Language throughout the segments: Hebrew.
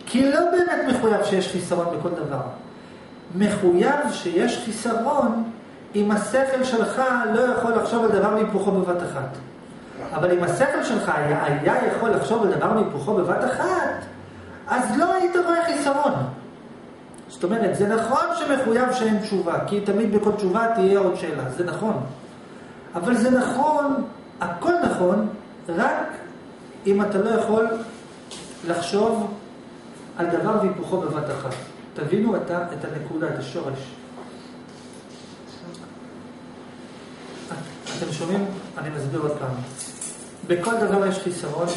כי לא באמת מחויב שיש חיסרון בכל דבר. מחויב שיש חיסרון אם השכל שלך לא יכול לחשוב על דבר והיפוכו בבת אחת. אבל אם השכל שלך היה יכול לחשוב על דבר והיפוכו בבת אחת, אז לא היית רואה חיסרון. זאת אומרת, זה נכון שמחויב שאין תשובה, כי תמיד בכל תשובה תהיה עוד שאלה, זה נכון. אבל זה נכון, הכל נכון, רק אם אתה לא יכול לחשוב על דבר והיפוכו בבת אחת. תבינו את הנקודה, את השורש. אתם שומעים? אני מסביר עוד פעם. בכל דבר יש חיסרון,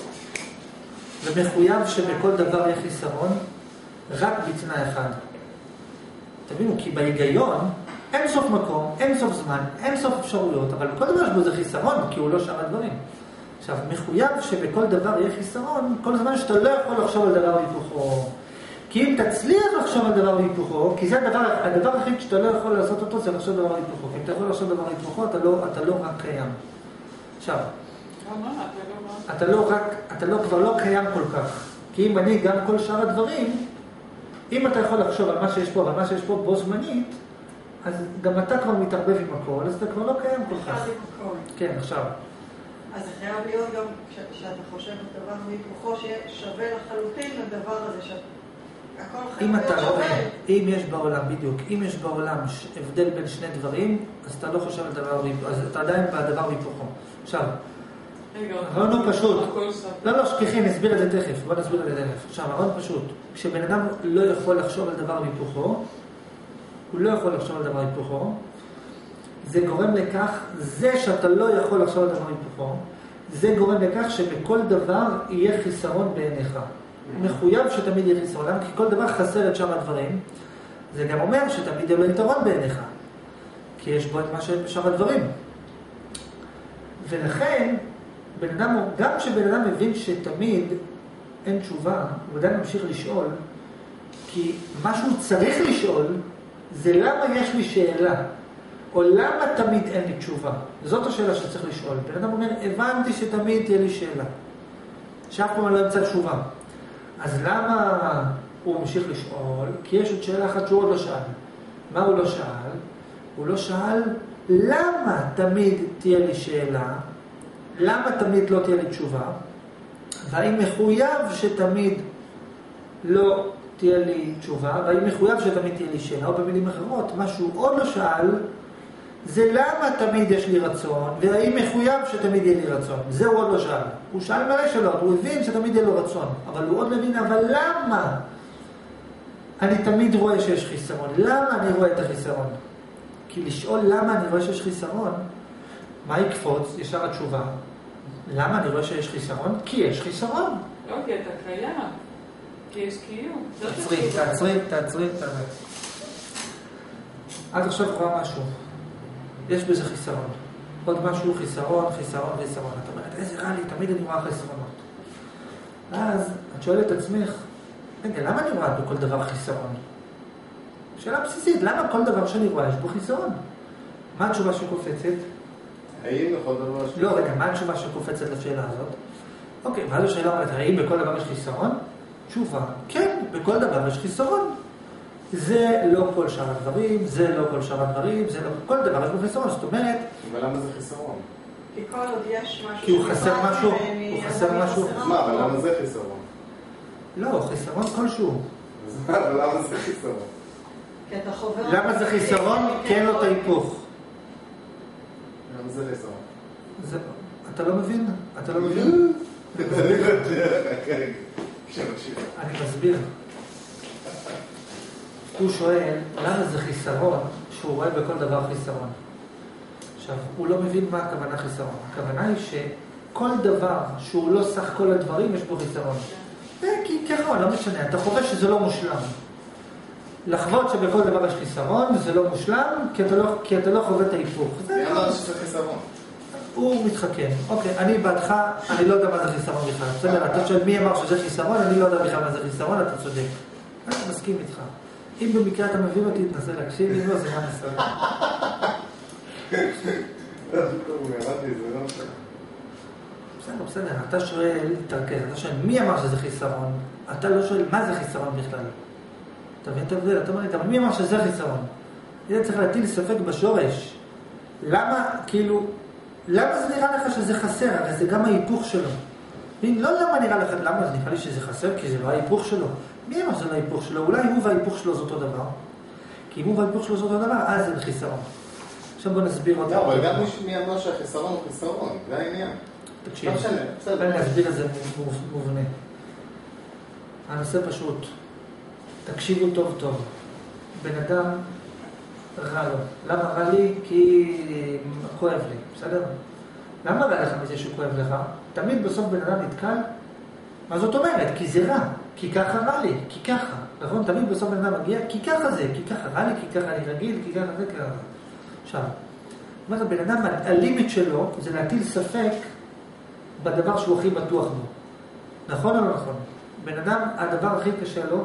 ומחויב שבכל דבר יש חיסרון, רק בתנאי אחד. תבינו, כי בהיגיון אין סוף מקום, אין סוף זמן, אין סוף אפשרויות, אבל בכל דבר יש בו זה חיסרון, כי הוא לא שאר הדברים. עכשיו, מחויב שבכל דבר יהיה חיסרון, כל זמן שאתה לא יכול לחשוב על דבר והיפוכו. כי אם תצליח לחשוב על דבר והיפוכו, כי זה הדבר הכי שאתה לא יכול לעשות אותו, זה לחשוב דבר והיפוכו. כי אם אתה יכול לחשוב דבר והיפוכו, אתה לא רק קיים. עכשיו, אתה כבר לא קיים כל כך. כי אם אני גם כל שאר הדברים, אם אתה יכול לחשוב על מה שיש פה, ועל מה שיש פה בו זמנית, אז גם אתה כבר מתערבב עם הכל, אז אתה כבר לא קיים כל כך. כן, עכשיו. אז זה חייב להיות גם, כשאתה חושב על דבר והיפוכו, שיהיה שווה לחלוטין לדבר הזה, שהכל חייב להיות שווה. אם יש בעולם, בדיוק, אם יש בעולם הבדל בין שני דברים, אז אתה לא חושב על דבר והיפוכו, אז אתה עדיין בדבר והיפוכו. עכשיו, הרעיון פשוט. לא, שכחי, נסביר את זה תכף. בוא נסביר את זה תכף. עכשיו, הרעיון פשוט. כשבן אדם לא יכול לחשוב על דבר והיפוכו, הוא לא יכול לחשוב על דבר והיפוכו, זה גורם לכך, זה שאתה לא יכול לחשוב על דבר והיפוכו, זה גורם לכך שבכל דבר יהיה חיסרון בעיניך. מחויב שתמיד יהיה חיסרון, כי כל דבר חסר את שם הדברים. זה גם אומר שתמיד יהיה לו יתרון בעיניך, כי יש בו את מה שבשאר הדברים. ולכן, גם כשבן אדם מבין שתמיד אין תשובה, הוא עדיין ממשיך לשאול, כי מה שהוא צריך לשאול, זה למה יש לי שאלה, או למה תמיד אין לי תשובה. זאת השאלה שצריך לשאול. בן אדם אומר, הבנתי שתמיד תהיה לי שאלה, שאף פעם לא אמצא תשובה. אז למה הוא ממשיך לשאול? כי יש עוד שאלה אחת שהוא עוד לא שאל. מה הוא לא שאל? הוא לא שאל למה תמיד תהיה לי שאלה, למה תמיד לא תהיה לי תשובה, והאם מחויב שתמיד לא תהיה לי תשובה, והאם מחויב שתמיד תהיה לי שאלה, או במילים אחרות, מה שהוא עוד לא שאל, זה למה תמיד יש לי רצון, והאם מחויב שתמיד יהיה לי רצון. זה הוא עוד לא שאל. הוא שאל מלא שאלות, הוא הבין שתמיד יהיה לו רצון, אבל הוא עוד מבין, אבל למה אני תמיד רואה שיש חיסרון? למה אני רואה את החיסרון? כי לשאול למה אני רואה שיש חיסרון, מה יקפוץ? ישר התשובה. למה אני רואה שיש חיסרון? כי יש חיסרון. לא, כי אתה קיים. כי יש קיום. תעצרי. עד עכשיו רואה משהו. יש בזה חיסרון. עוד משהו, חיסרון. את אומרת, איזה רע לי, תמיד אני רואה חסרונות. אז את שואלת את עצמך, רגע, למה אני רואה בכל דבר חיסרון? שאלה בסיסית, למה כל דבר שאני רואה יש בו חיסרון? מה התשובה שקופצת? האם בכל דבר... לא, רגע, מה התשובה שקופצת לשאלה הזאת? אוקיי, ואז השאלה אומרת, האם בכל דבר יש חיסרון? תשובה, כן, בכל דבר יש חיסרון. זה לא כל שאר הדברים, זה לא כל שאר הדברים, זה לא כל דבר יש בו חיסרון, זאת אומרת... אבל למה זה חיסרון? כי כל עוד יש משהו... כי הוא חסר משהו, מה, אבל למה זה חיסרון? לא, חיסרון כלשהו. אבל למה זה חיסרון? כי אתה חובר... למה זה חיסרון? כי אין לו את ההיפוך. למה זה חיסרון? אתה לא מבין? אני מסביר. הוא שואל, למה זה חיסרון שהוא רואה בכל דבר חיסרון? עכשיו, הוא לא מבין מה הכוונה חיסרון. הכוונה היא שכל דבר שהוא לא סך כל הדברים, יש בו חיסרון. כי ככה, לא משנה, אתה חושב שזה לא מושלם. לחוות שבכל דבר יש חיסרון, זה לא מושלם, כי אתה לא חווה את ההיפוך. מי אמר שזה חיסרון? הוא מתחכם. אוקיי, אני בעדך, אני לא יודע מה זה חיסרון בכלל. בסדר, אתה שואל מי אמר שזה חיסרון, אני לא יודע בכלל מה זה חיסרון, אתה צודק. אני מסכים איתך. אם במקרה אתה מבין אותי, תנסה להקשיב, אם לא, זה מה נסדר. בסדר, אתה שואל, תרכז, אתה שואל, מי אמר שזה חיסרון? אתה לא שואל מה זה חיסרון בכלל. אתה מבין את ההבדל? אתה אומר, אבל מי אמר שזה חיסרון? זה צריך להטיל ספק בשורש. למה, כאילו, למה זה נראה לך שזה חסר? הרי זה גם ההיפוך שלו. לא למה נראה לך, למה זה נראה לי שזה חסר? כי זה לא ההיפוך שלו. מי אמר שזה לא ההיפוך שלו? אולי הוא וההיפוך שלו זה אותו דבר. כי אם הוא וההיפוך שלו זה אותו דבר, אז זה חיסרון. עכשיו בוא נסביר אותו. לא, אבל גם מי אמר שהחיסרון הוא חיסרון, זה העניין. תקשיב, בואי נסביר את זה מובנה. הנושא פשוט. תקשיבו טוב טוב. בן אדם רע לו. למה רע לי? כי כואב לי, בסדר? למה רע לך מזה שהוא כואב לך? תמיד בסוף בן אדם נתקל. מה זאת אומרת? כי זה רע. כי ככה רע לי. כי ככה. נכון? תמיד בסוף בן אדם מגיע. כי ככה זה. כי ככה רע לי. כי ככה אני רגיל. כי ככה זה. ככה. עכשיו. זאת אומרת, בן אדם, הלימיט שלו זה להטיל ספק בדבר שהוא הכי בטוח בו. נכון או לא נכון? בן אדם, הדבר הכי קשה לו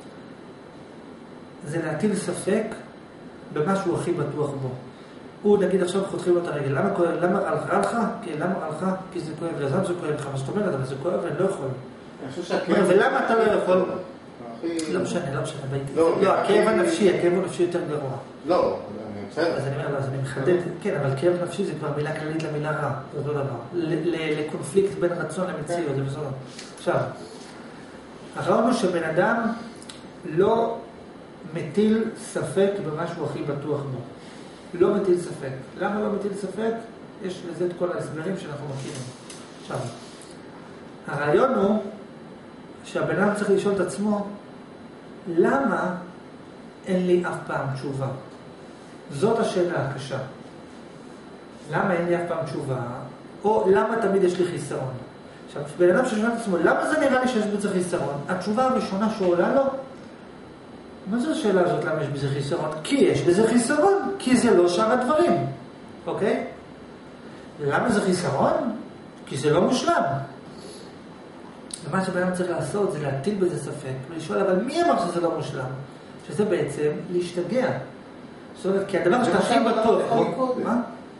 זה להטיל ספק במה שהוא הכי בטוח בו. הוא נגיד עכשיו חותכים לו את הרגל. למה רע לך? למה רע לך? כי זה כואב לי. אז למה זה כואב לך? מה זאת אומרת? אבל זה כואב ואני לא יכול. ולמה אתה לא יכול? לא משנה. לא, הכאב הנפשי יותר גרוע. לא, אז אני אומר, אז אני מחדד, כן, אבל כאב נפשי זה כבר מילה כללית למילה רע, זה אותו דבר. לקונפליקט בין רצון למציאות, זה בסדר. עכשיו, הרעיון הוא שבן אדם לא מטיל ספק במה שהוא הכי בטוח בו. לא מטיל ספק. למה לא מטיל ספק? יש לזה את כל ההסברים שאנחנו מכירים. עכשיו, הרעיון הוא שהבן אדם צריך לשאול את עצמו, למה אין לי אף פעם תשובה? זאת השאלה הקשה. למה אין לי אף פעם תשובה? או למה תמיד יש לי חיסרון? עכשיו, בן אדם ששואל את עצמו, למה זה נראה לי שיש בזה חיסרון? התשובה הראשונה שעולה לו, מה זו השאלה הזאת, למה יש בזה חיסרון? כי יש בזה חיסרון, כי זה לא שאר הדברים. אוקיי? למה זה חיסרון? כי זה לא מושלם. ומה שבן אדם צריך לעשות זה להטיל בזה ספק, ולשאול, אבל מי אמר שזה לא מושלם? שזה בעצם להשתגע. זאת אומרת, כי הדבר שאתה הכי בטוח... מה?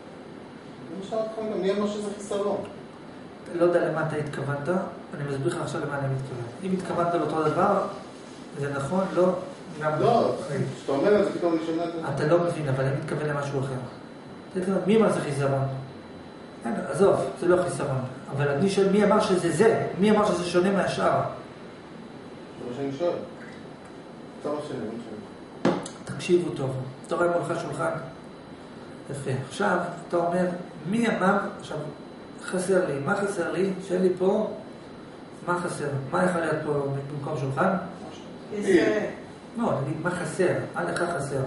מי אמר שזה חיסרון? לא יודע למה אתה התכוונת, אני מסביר לך עכשיו למה אני מתכוון. אם התכוונת לאותו דבר, זה נכון, לא... לא, כשאתה אומר את זה פתאום אני שומע את זה. אתה לא מבין, אבל אני מתכוון למשהו אחר. מי אמר זה חיסרון? עזוב, זה לא חיסרון. אבל אני שואל, מי אמר שזה זה? מי אמר שזה שונה מהשאר? זה מה שאני שואל. זה מה שאני שואל. תקשיבו טוב. אתה רואה מולך שולחן? יפה. עכשיו, אתה אומר, מי אמר, עכשיו, חסר לי. מה חסר לי? שאין לי פה, מה חסר? מה יכול להיות פה במקום שולחן? לא, נגיד, מה חסר? מה לך חסר?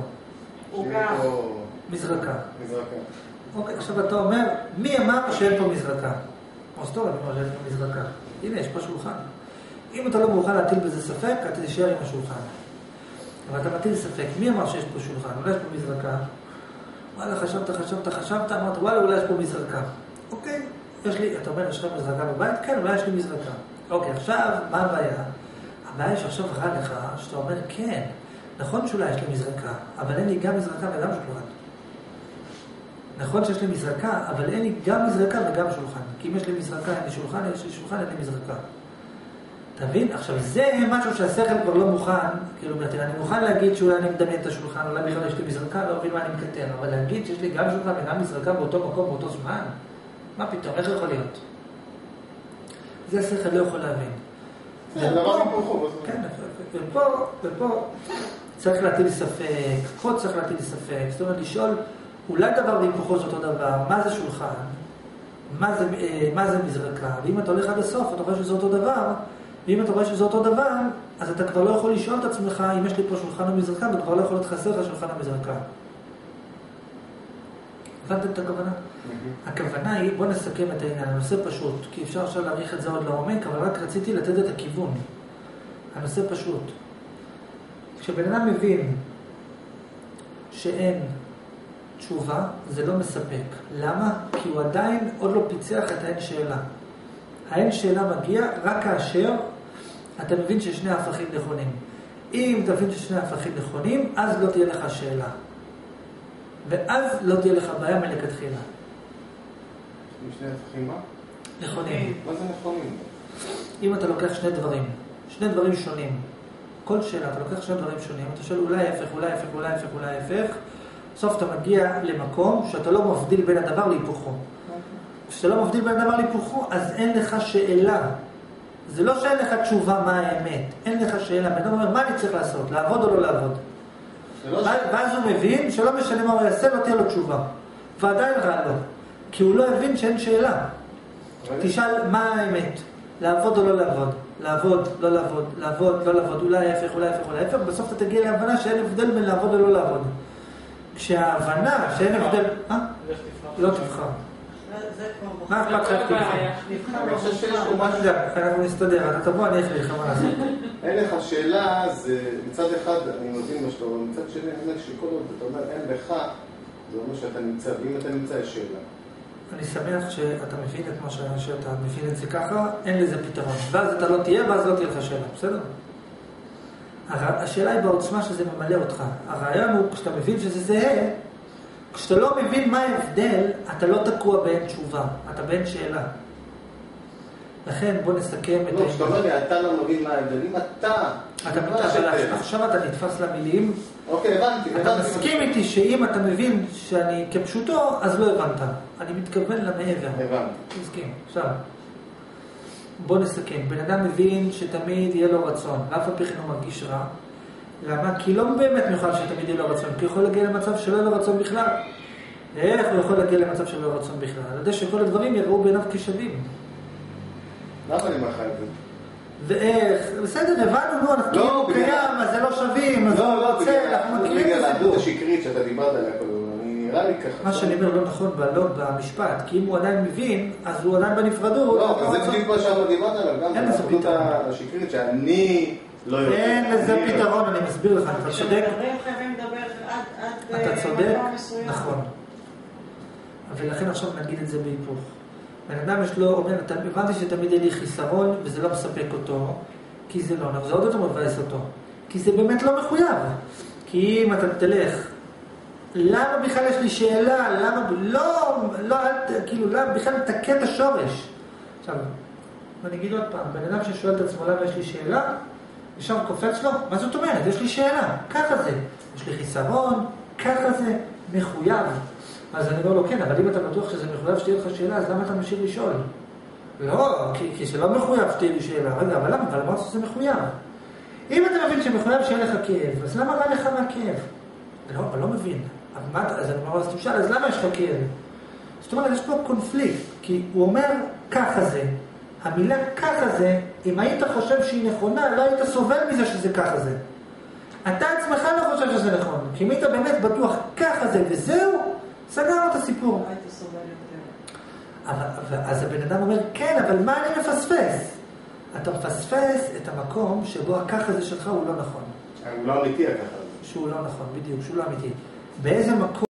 מזרקה. אוקיי, עכשיו אתה אומר, מי אמר שאין פה מזרקה? אז טוב, אני אומר שאין פה מזרקה. הנה, יש פה שולחן. אם אתה לא מוכן להטיל בזה ספק, אתה תישאר עם השולחן. אבל אתה מטיל ספק, מי אמר שיש פה שולחן? אולי יש פה מזרקה? וואלה, חשבת, אמרת, וואלה, אולי יש פה מזרקה. אוקיי, אתה אומר, יש לך מזרקה בבית? כן, אולי יש לי מזרקה. אוקיי, עכשיו, מה הבעיה? הבעיה שעכשיו רע לך, שאתה אומר, כן, נכון שאולי יש לי מזרקה, אבל אין לי גם מזרקה וגם שולחן. נכון שיש לי מזרקה, אבל אין לי גם מזרקה וגם שולחן. כי אם יש לי מזרקה, אין לי שולחן, יש לי שולחן, אין לי מזרקה. אתה מבין? עכשיו, זה משהו שהשכל כבר לא מוכן, כאילו, אני מוכן להגיד שאולי אני מדמיין את השולחן, אולי בכלל יש לי מזרקה, לא מבין מה אני מקטר, אבל להגיד שיש לי גם שולחן וגם מזרקה באותו מקום, באותו זמן, מה פתאום? איך יכול להיות? זה השכל לא יכול להבין. ופה צריך להטיל ספק, פה צריך להטיל ספק, זאת אומרת לשאול, אולי דבר והיפוכו זה אותו דבר, מה זה שולחן, מה זה מזרקה, ואם אתה הולך עד הסוף, אתה רואה שזה אותו דבר, ואם אתה רואה שזה אותו דבר, אז אתה כבר לא יכול לשאול את עצמך, אם יש לי פה שולחן או מזרקה, ואתה כבר לא יכול להתחסר לך שולחן או מזרקה. הבנתם את הכוונה? הכוונה היא, בוא נסכם את העניין, הנושא פשוט, כי אפשר עכשיו להעריך את זה עוד לעומק, אבל רק רציתי לתת את הכיוון. הנושא פשוט. כשבן אדם מבין שאין תשובה, זה לא מספק. למה? כי הוא עדיין עוד לא פיצח את האין שאלה. האין שאלה מגיע רק כאשר אתה מבין ששני ההפכים נכונים. אם אתה מבין ששני ההפכים נכונים, אז לא תהיה לך שאלה. ואז לא תהיה לך בעיה מלכתחילה. שני ההפכים מה? נכונים. מה זה נכונים? אם אתה לוקח שני דברים, שני דברים שונים. כל שאלה, אתה לוקח שני דברים שונים, אתה שואל אולי ההפך, אולי ההפך, אולי ההפך, אולי ההפך, בסוף אתה מגיע למקום שאתה לא מבדיל בין הדבר להיפוכו. כשאתה לא מבדיל בין הדבר להיפוכו, אז אין לך שאלה. זה לא שאין לך תשובה מה האמת, אין לך שאלה. בן אדם אומר, מה אני צריך לעשות? לעבוד או לא לעבוד? ואז הוא מבין שלא משנה מה הוא יעשה, לא תהיה לו תשובה. ועדיין רע לו. כי הוא לא הבין שאין שאלה. תשאל מה האמת? לעבוד או לא לעבוד? לעבוד, לא לעבוד, לעבוד, לא לעבוד, אולי ההפך, אולי ההפך, אולי ההפך, בסוף אתה תגיע להבנה שאין הבדל בין לעבוד או לא לעבוד. כשההבנה שאין הבדל... לא תבחר. מה אכפת לך תבחר? אני חושב שיש פה משהו... אנחנו נסתדר, אתה תבוא, אני אחליט לך מה לעשות. אין לך שאלה, זה מצד אחד, אני מבין מה שאתה אומר, מצד שני, אני אומר שכל עוד אתה אומר אין לך, זה אומר שאתה נמצא, ואם אתה נמצא יש שאלה. אני שמח שאתה מבין את מה שאתה מבין את זה ככה, אין לזה פתרון. ואז אתה לא תהיה, ואז לא תהיה לך שאלה, בסדר? השאלה היא בעוצמה שזה ממלא אותך. הרעיון הוא, כשאתה מבין שזה זהה, כשאתה לא מבין מה ההבדל, אתה לא תקוע באין תשובה, אתה באין שאלה. לכן בוא נסכם את... לא, כשאתה אומר לי, אתה לא מבין מה ההבדל, אם אתה... עכשיו אתה נתפס למילים. אוקיי, הבנתי. אתה מסכים איתי שאם אתה מבין שאני כפשוטו, אז לא הבנת. אני מתכוון למעבר. הבנתי. תסכים. עכשיו, בוא נסכם. בן אדם מבין שתמיד יהיה לו רצון, ואף על פי כן הוא מרגיש רע. למה? כי לא באמת מיוחד שתמיד יהיה לו רצון, כי הוא יכול להגיע למצב שלא יהיה לו רצון בכלל. איך הוא יכול להגיע למצב שלא יהיה לו רצון בכלל? על ידי שכל הדברים יראו בעיניו כשווים. למה אני מאחר את זה? ואיך? בסדר, הבנו, נו, אנחנו כאילו קיים, אז זה לא שווים, אז הוא רוצה, אנחנו מכירים את זה. בגלל העדות השקרית שאתה דיברת עליה כל הזמן, אני נראה לי ככה. מה שאני אומר לא נכון במשפט, כי אם הוא עדיין מבין, אז הוא עדיין בנפרדות. לא, זה בדיוק מה שאתה דיברת עליו, גם העדות השקרית שאני לא יודע. אין לזה פתרון, אני מסביר לך, אתה צודק. חייבים לדבר עד אתה צודק, מסוים. נכון. ולכן עכשיו נגיד את זה בהיפוך. בן אדם יש לו, אומר, הבנתי שתמיד יהיה לי חיסרון, וזה לא מספק אותו, כי זה לא, זה עוד יותר מבאס אותו. כי זה באמת לא מחויב. כי אם אתה תלך, למה בכלל יש לי שאלה? למה, כאילו, למה בכלל תקע את השורש? עכשיו, אני אגיד עוד פעם, בן אדם ששואל את עצמו למה יש לי שאלה, ישר קופץ לו, מה זאת אומרת? יש לי שאלה, ככה זה. יש לי חיסרון, ככה זה, מחויב. אז אני אומר לו, כן, אבל אם אתה בטוח שזה מחויב שתהיה לך שאלה, אז למה אתה משאיר לשאול? לא, כי זה לא מחויב שתהיה לי שאלה. רגע, אבל למה? אבל אמרת שזה מחויב. אם אתה מבין שמחויב שיהיה לך כאב, אז למה רע לך מהכאב? לא, אבל לא מבין. אז אני אומר, אז תשאל, אז למה יש לך כאב? זאת אומרת, יש פה קונפליקט, כי הוא אומר, ככה זה. המילה ככה זה, אם היית חושב שהיא נכונה, לא היית סובל מזה שזה ככה זה. אתה עצמך לא חושב שזה נכון. כי אם היית באמת בטוח ככה זה וזהו, סגר את הסיפור. אז הבן אדם אומר, כן, אבל מה אני מפספס? אתה מפספס את המקום שבו הככה זה שלך הוא לא נכון. הוא לא אמיתי הככה. שהוא לא נכון, בדיוק, שהוא לא אמיתי. באיזה מקום